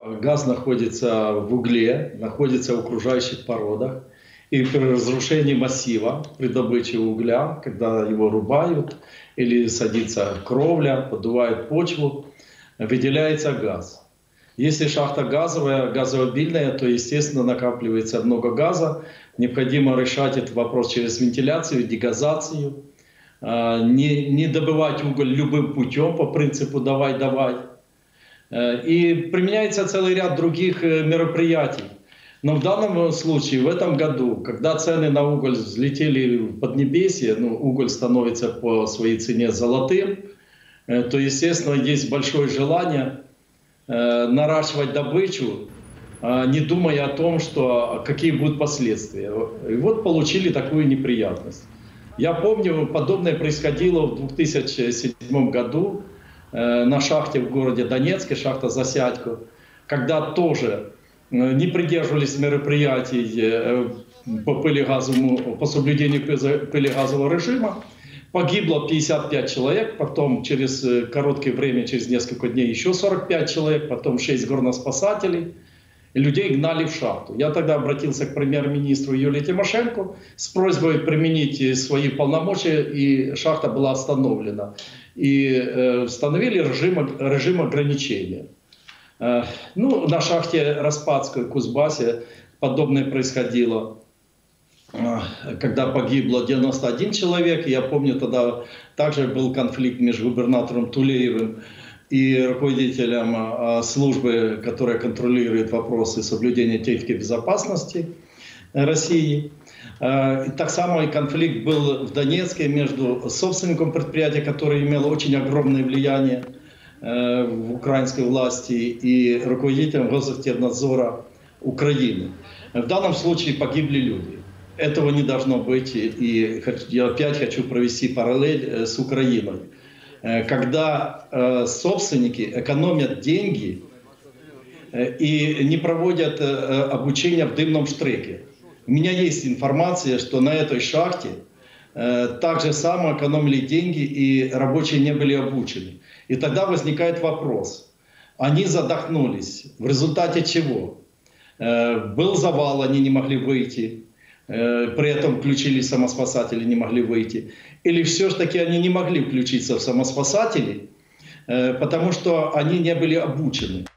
Газ находится в угле, находится в окружающих породах. И при разрушении массива, при добыче угля, когда его рубают или садится кровля, поддувает почву, выделяется газ. Если шахта газовая, газообильная, то, естественно, накапливается много газа. Необходимо решать этот вопрос через вентиляцию, дегазацию. Не добывать уголь любым путем по принципу «давай-давай». И применяется целый ряд других мероприятий. Но в данном случае, в этом году, когда цены на уголь взлетели в поднебесье, уголь становится по своей цене золотым, то, естественно, есть большое желание наращивать добычу, не думая о том, какие будут последствия. И вот получили такую неприятность. Я помню, подобное происходило в 2007 году на шахте в городе Донецке, шахта Засядько, когда тоже не придерживались мероприятий по соблюдению пылегазового режима. Погибло 55 человек, потом через короткое время, через несколько дней еще 45 человек, потом 6 горноспасателей. И людей гнали в шахту. Я тогда обратился к премьер-министру Юлии Тимошенко с просьбой применить свои полномочия, и шахта была остановлена. И установили режим ограничения. На шахте Распадской в Кузбассе подобное происходило, когда погибло 91 человек. Я помню, тогда также был конфликт между губернатором Тулеевым и руководителем службы, которая контролирует вопросы соблюдения техники безопасности России. И так само и конфликт был в Донецке между собственником предприятия, которое имело очень огромное влияние в украинской власти, и руководителем Госзахтехнадзора Украины. В данном случае погибли люди. Этого не должно быть. И я опять хочу провести параллель с Украиной. Когда собственники экономят деньги и не проводят обучение в дымном штреке. У меня есть информация, что на этой шахте так же само экономили деньги, и рабочие не были обучены. И тогда возникает вопрос. Они задохнулись. В результате чего? Был завал, они не могли выйти. При этом включились самоспасатели, не могли выйти. Или все-таки они не могли включиться в самоспасатели, потому что они не были обучены.